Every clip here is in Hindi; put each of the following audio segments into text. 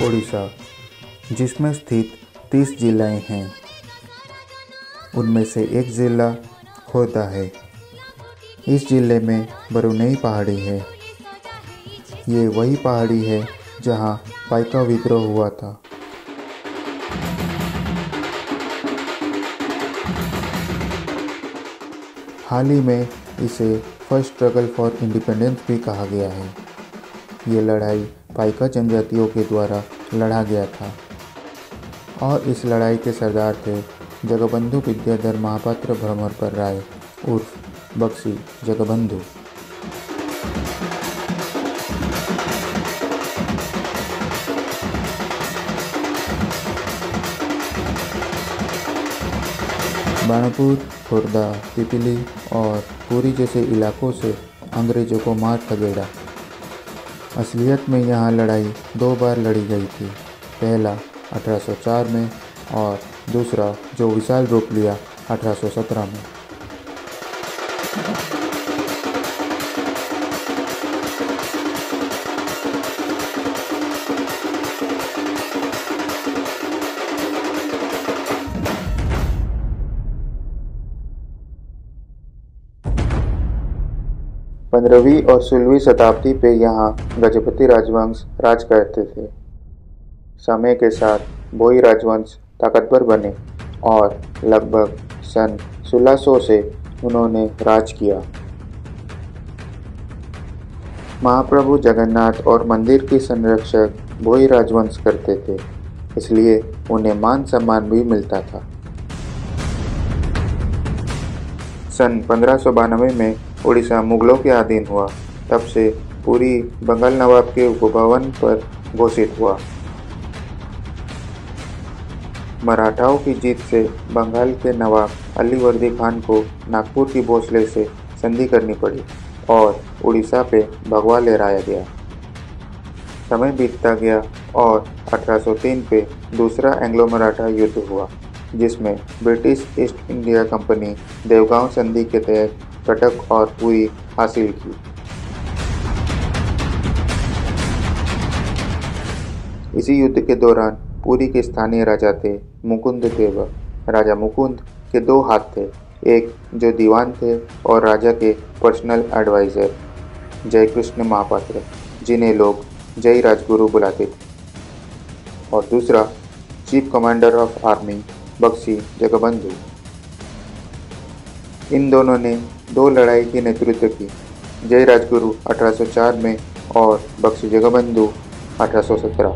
ओडिशा, जिसमें स्थित 30 जिलाएं हैं। उनमें से एक जिला खोर्धा है। इस जिले में बरुनेई पहाड़ी है। ये वही पहाड़ी है जहाँ पाइका विद्रोह हुआ था। हाल ही में इसे फर्स्ट स्ट्रगल फॉर इंडिपेंडेंस भी कहा गया है। ये लड़ाई पाइका जनजातियों के द्वारा लड़ा गया था और इस लड़ाई के सरदार थे जगबंधु विद्याधर महापात्र भ्रमरपर राय उर्फ बक्सी जगबंधु। बाणपुर, खोर्धा, पिपली और पुरी जैसे इलाकों से अंग्रेजों को मार खदेड़ा। असलियत में यहाँ लड़ाई 2 बार लड़ी गई थी। पहला 1804 में और दूसरा, जो विशाल रूप लिया, 1817 में। पंद्रहवीं और 16वीं शताब्दी पे यहाँ गजपति राजवंश राज करते थे। समय के साथ भोई राजवंश ताकतवर बने और लगभग सन 1600 से उन्होंने राज किया। महाप्रभु जगन्नाथ और मंदिर की संरक्षक भोई राजवंश करते थे, इसलिए उन्हें मान सम्मान भी मिलता था। सन 1592 में उड़ीसा मुगलों के अधीन हुआ। तब से पूरी बंगाल नवाब के उपभवन पर घोषित हुआ। मराठाओं की जीत से बंगाल के नवाब अली वर्दी खान को नागपुर की भोसले से संधि करनी पड़ी और उड़ीसा पे भगवा लहराया गया। समय बीतता गया और 1803 पे दूसरा एंग्लो मराठा युद्ध हुआ, जिसमें British East India company Devgaon संधि के तहत कटक और पुरी हासिल की। इसी युद्ध के दौरान पुरी के स्थानीय राजा थे मुकुंद देव। राजा मुकुंद के 2 हाथ थे, एक जो दीवान थे और राजा के पर्सनल एडवाइजर जयकृष्ण महापात्र, जिन्हें लोग जय राजगुरु बुलाते थे, और दूसरा chief commander of army Bakshi Jagabandhu. इन दोनों ने 2 लड़ाई की नेतृत्व की, जय राजगुरु 1804 में और बक्सी जगबंधु 1817।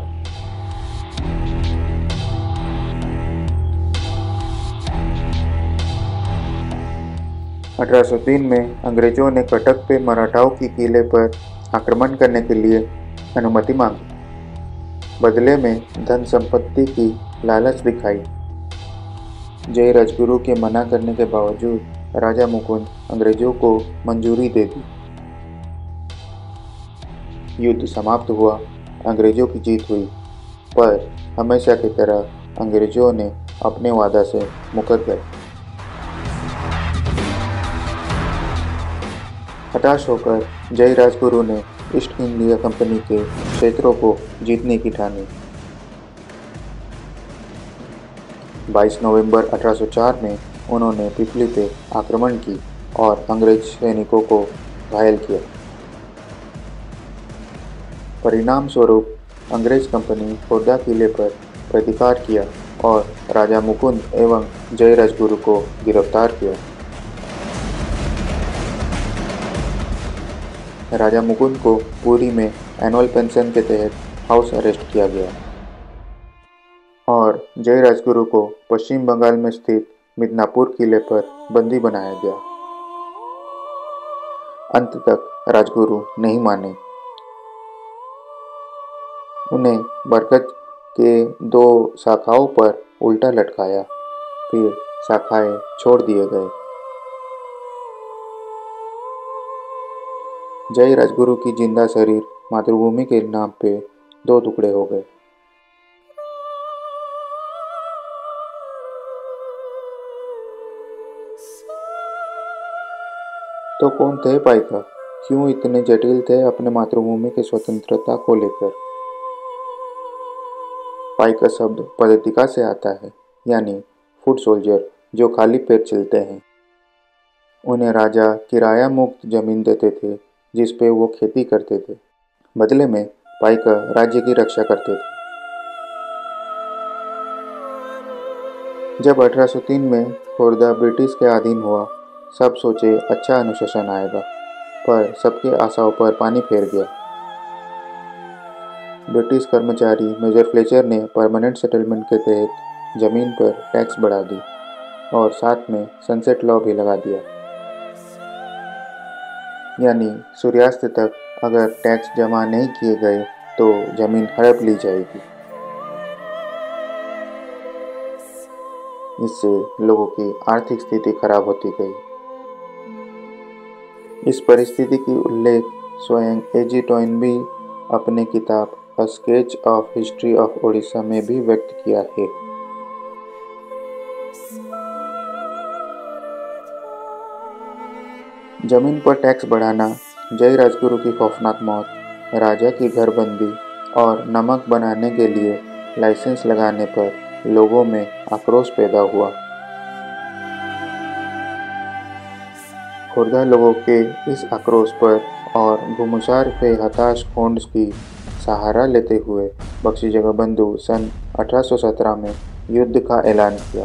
(1803) में अंग्रेजों ने कटक पे मराठाओं की किले पर आक्रमण करने के लिए अनुमति मांगी। बदले में धन संपत्ति की लालच दिखाई। जय राजगुरु के मना करने के बावजूद राजा मुकुंद अंग्रेजों को मंजूरी दे दी। युद्ध समाप्त हुआ, अंग्रेजों की जीत हुई, पर हमेशा की तरह अंग्रेजों ने अपने वादा से मुकर गए। हताश होकर जय राजगुरु ने ईस्ट इंडिया कंपनी के क्षेत्रों को जीतने की ठानी। 22 नवंबर 1804 में उन्होंने पिपली पे आक्रमण की और अंग्रेज सैनिकों को घायल किया। परिणाम स्वरूप अंग्रेज कंपनी खोर्धा किले पर प्रतिकार किया और राजा मुकुंद एवं जय राजगुरु को गिरफ्तार किया। राजा मुकुंद को पुरी में एनुअल पेंशन के तहत हाउस अरेस्ट किया गया और जय राजगुरु को पश्चिम बंगाल में स्थित मिदनापुर किले पर बंदी बनाया गया। अंत तक राजगुरु नहीं माने। उन्हें बरगद के 2 शाखाओं पर उल्टा लटकाया, फिर शाखाएं छोड़ दिए गए। जय राजगुरु की जिंदा शरीर मातृभूमि के नाम पे 2 टुकड़े हो गए। तो कौन थे पाइका? क्यों इतने जटिल थे अपने मातृभूमि की स्वतंत्रता को लेकर? पाई का शब्द पदतिका से आता है, यानी फुट सोल्जर, जो खाली पेट चलते हैं। उन्हें राजा किराया मुक्त जमीन देते थे जिस पे वो खेती करते थे। बदले में पाइका राज्य की रक्षा करते थे। जब 1803 में खुर्दा ब्रिटिश के अधीन हुआ, सब सोचे अच्छा अनुशासन आएगा, पर सबके आशाओं पर पानी फेर गया। ब्रिटिश कर्मचारी मेजर फ्लेचर ने परमानेंट सेटलमेंट के तहत जमीन पर टैक्स बढ़ा दी और साथ में सनसेट लॉ भी लगा दिया, यानी सूर्यास्त तक अगर टैक्स जमा नहीं किए गए तो जमीन हड़प ली जाएगी। इससे लोगों की आर्थिक स्थिति खराब होती गई। इस परिस्थिति की उल्लेख स्वयं एजी टॉयनबी अपने किताब a sketch of history of Odisha में भी व्यक्त किया है। जमीन पर टैक्स बढ़ाना, जय राजगुरु की खौफनाक मौत, राजा की घरबंदी और नमक बनाने के लिए लाइसेंस लगाने पर लोगों में आक्रोश पैदा हुआ। खुर्दा लोगों के इस आक्रोश पर और घुमुसार पे हताश खोंड की सहारा लेते हुए बख्शी जगबंधु सन 1817 में युद्ध का ऐलान किया।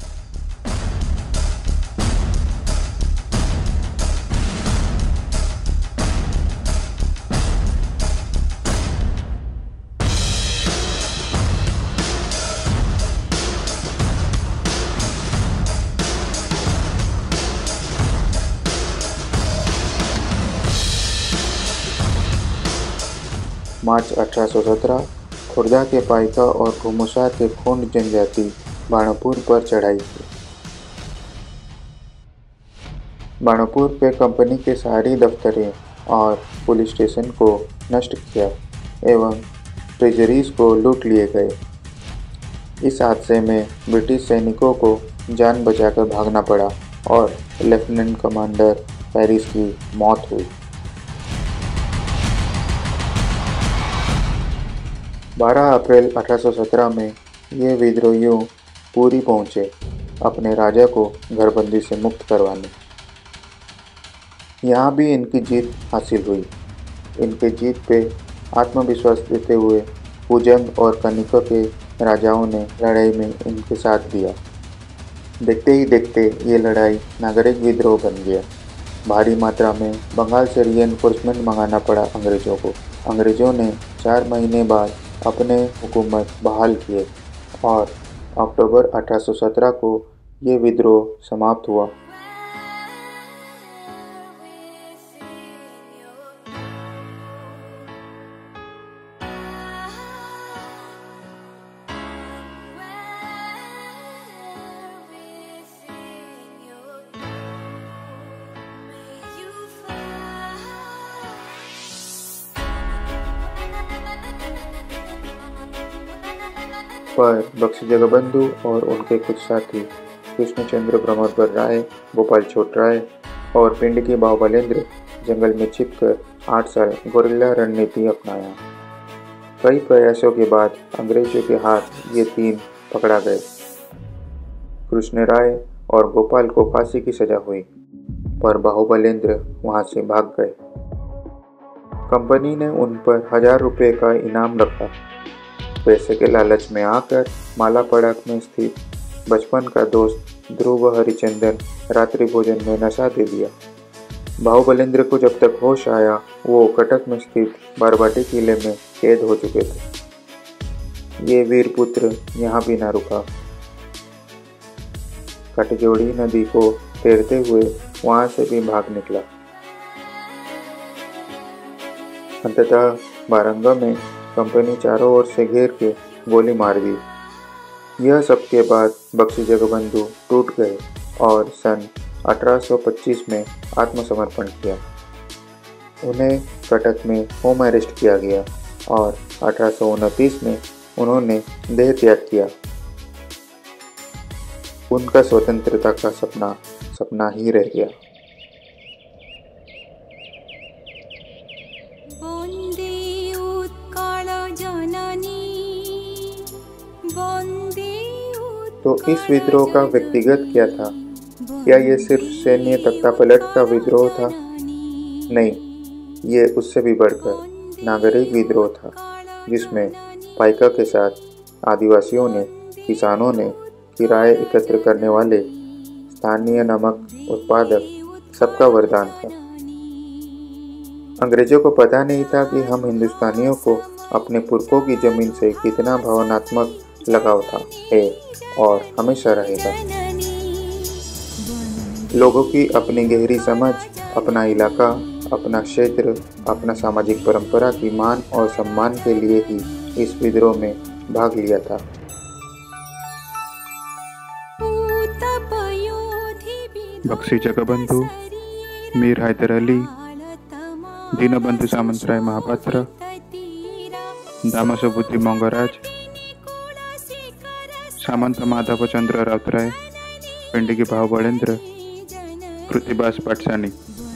मार्च 1817 खुर्दा के पाइका और घुमुसार के खोंड जनजाति बाणोपुर पर चढ़ाई की। बाणोपुर पे कंपनी के सारी दफ्तरें और पुलिस स्टेशन को नष्ट किया एवं ट्रेजरीज को लूट लिए गए। इस हादसे में ब्रिटिश सैनिकों को जान बचाकर भागना पड़ा और लेफ्टिनेंट कमांडर पेरिस की मौत हुई। 12 अप्रैल 1817 में ये विद्रोहियों पूरी पहुंचे अपने राजा को घरबंदी से मुक्त करवाने। यहाँ भी इनकी जीत हासिल हुई। इनके जीत पे आत्मविश्वास देते हुए पुजंग और कनिका के राजाओं ने लड़ाई में इनके साथ दिया। देखते ही देखते ये लड़ाई नागरिक विद्रोह बन गया। भारी मात्रा में बंगाल से रीएनफोर्समेंट मंगाना पड़ा अंग्रेजों को। अंग्रेजों ने 4 महीने बाद अपने हुकूमत बहाल किए और अक्टूबर 1817 को ये विद्रोह समाप्त हुआ। पर बख्शी जगबंधु और उनके कुछ साथी कृष्णचंद्र भ्रमरपर राय, गोपाल छोटराय और पिंड की बाहुबलेंद्र जंगल में छिपकर 8 साल गोरिल्ला रणनीति अपनाया। कई प्रयासों के बाद अंग्रेजों के हाथ ये 3 पकड़ा गए। कृष्ण राय और गोपाल को फांसी की सजा हुई, पर बाहुबलेंद्र वहां से भाग गए। कंपनी ने उन पर 1000 रुपये का इनाम रखा। पैसे के लालच में आकर मालापड़ाक में स्थित बचपन का दोस्त ध्रुव हरिचंदन रात्रि भोजन में नशा दे दिया। बाहुबलेंद्र को जब तक होश आया वो कटक में स्थित बारबाटी किले में कैद हो चुके थे। ये वीर पुत्र यहाँ भी न रुका। कटजोड़ी नदी को तैरते हुए वहां से भी भाग निकला। अंततः बारंगा में कंपनी चारों ओर से घेर के गोली मार दी। यह सब के बाद बख्शी जगबंधु टूट गए और सन 1825 में आत्मसमर्पण किया। उन्हें कटक में होम अरेस्ट किया गया और 1829 में उन्होंने देह त्याग किया। उनका स्वतंत्रता का सपना ही रह गया। तो इस विद्रोह का व्यक्तिगत क्या था? क्या ये सिर्फ सैन्य तख्तापलट का विद्रोह था? नहीं, ये उससे भी बढ़कर नागरिक विद्रोह था, जिसमें पाइका के साथ आदिवासियों ने, किसानों ने, किराए एकत्र करने वाले, स्थानीय नमक उत्पादक सबका वरदान था। अंग्रेजों को पता नहीं था कि हम हिंदुस्तानियों को अपने पुरखों की जमीन से कितना भावनात्मक लगाव था, है और हमेशा रहेगा। लोगों की अपनी गहरी समझ, अपना इलाका, अपना क्षेत्र, अपना सामाजिक परंपरा की मान और सम्मान के लिए ही इस विद्रोह में भाग लिया था। बख्शी जगबंधु, मीर हैदर अली, दीनबंधु सामंतराय महापात्र, दामोसबुद्धि मंगराज, सामंत माधव चंद्र राउतराय, पिंडगी भाव बड़ेंद्र, कृतिबास पाटसानी।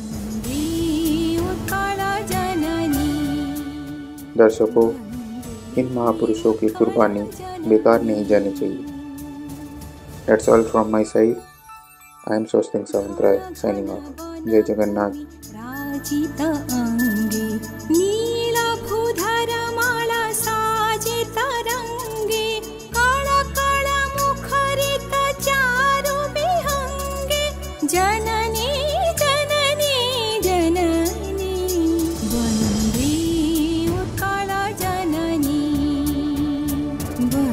दर्शकों, इन महापुरुषों की कुर्बानी बेकार नहीं जानी चाहिए। That's all from my side. I am Swastik Sawantray signing off. जय जगन्नाथ। जननी जननी जननी वन्दे उत्कल जननी।